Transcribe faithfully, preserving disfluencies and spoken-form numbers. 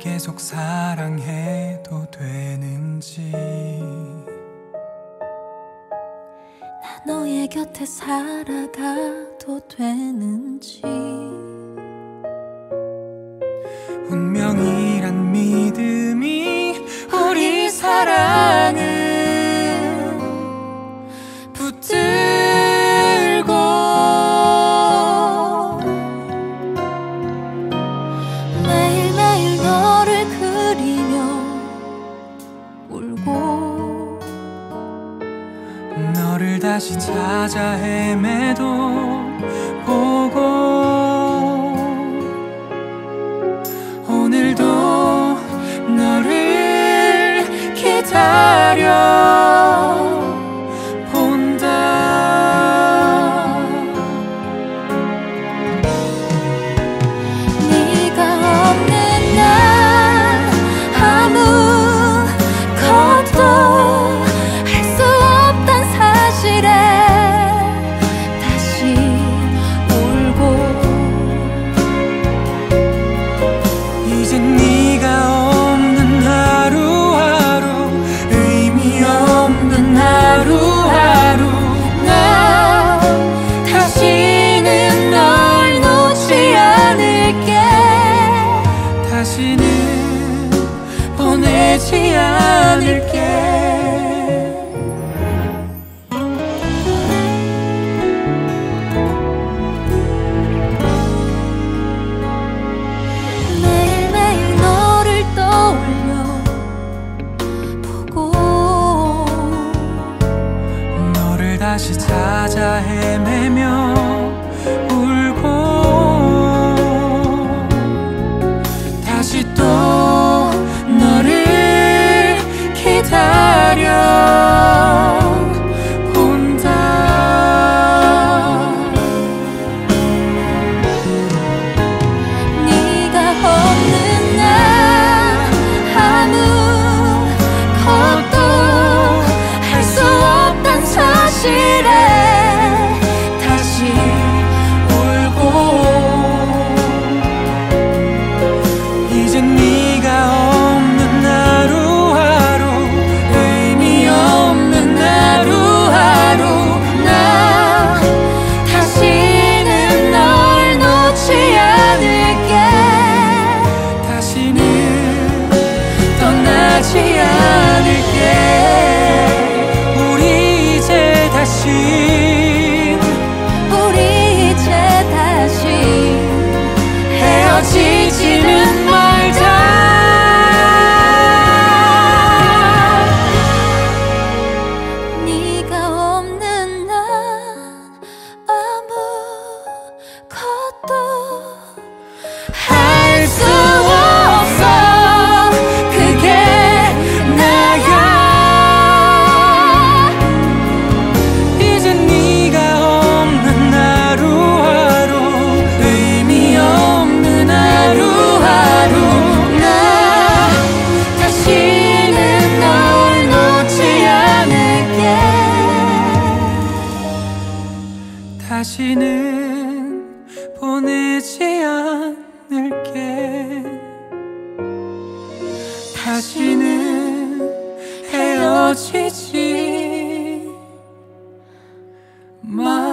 계속 사랑해도 되는지, 나 너의 곁에 살아가도 되는지. 운명이란 믿음이 우리 사랑을 붙들고 매일매일 너를 그리며 울고 너를 다시 찾아 헤매도 보고 오늘도 너를 기다려 본다. 네가 없는 난 아무것도 할 수 없단 사실에 다시 울고 이젠 네가 없는 하루하루, 의미 없는 하루하루, 나 다시는 널 놓지 않을게. 다시는 보내지 않을게. 매일매일 너를 떠올려 보고 너를 다시 찾아 헤매며 울고 다시 또 너를 기다려 본다. 네가 없는 난 아무것도 할 수 없단 사실에 다시 울고 이젠 네가 없는 하루하루, 의미 없는 하루하루, 나 다시는 널 놓지 않을게. 다시는 떠나지 않을게. 우리 이제 다시 우리 이제 다시 헤어지지는 말자. 네가 없는 난 아무것도 할 수 없어. 그게 나야. 이젠 네가 없는 하루하루, 의미 없는 하루하루, 나 다시는 널 놓지 않을게. 다시는 보내지 않을게. 다시는 헤어지지 마.